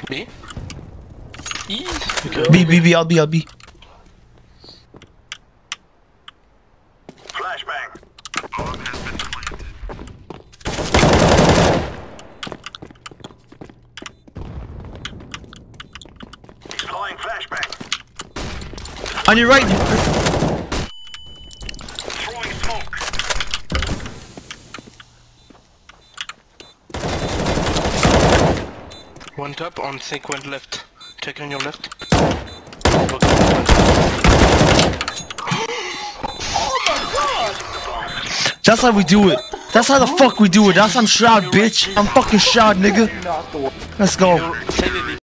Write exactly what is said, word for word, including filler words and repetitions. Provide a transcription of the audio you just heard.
B? I? B, B, B, I'll B, I'll B. Flashbang. Bomb has been planted. Deploying flashbang. On your right. Throwing smoke. One top on sync, one left. Check on your left. That's how we do it. That's how the fuck we do it. That's on Shroud, bitch. I'm fucking Shroud, nigga. Let's go.